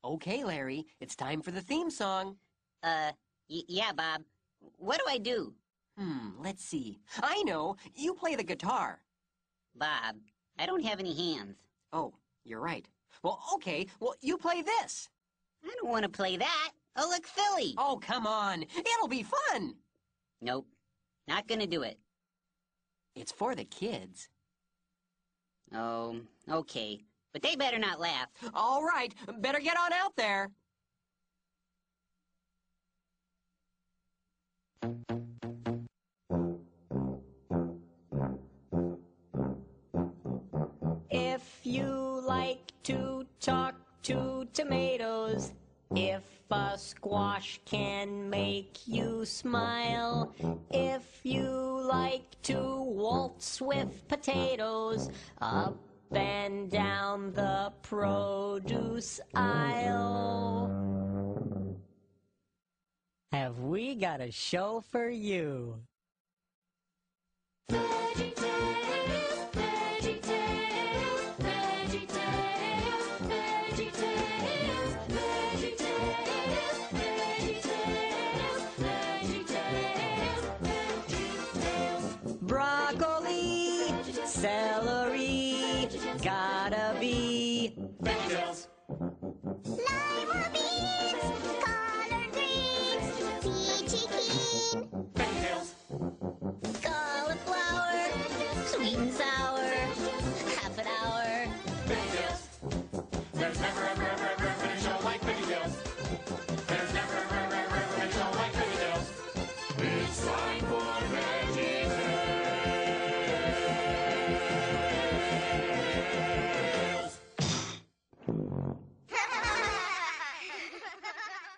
Okay, Larry, it's time for the theme song. Yeah, Bob. What do I do? Let's see. I know. You play the guitar. Bob, I don't have any hands. Oh, you're right. Well, okay. Well, you play this. I don't want to play that. I'll look silly. Oh, come on. It'll be fun. Nope. Not gonna do it. It's for the kids. Oh, okay. But they better not laugh. All right. Better get on out there. If you like to talk to tomatoes, if a squash can make you smile, if you like to waltz with potatoes, up and down the produce aisle, have we got a show for you. VeggieTales, VeggieTales, VeggieTales, VeggieTales.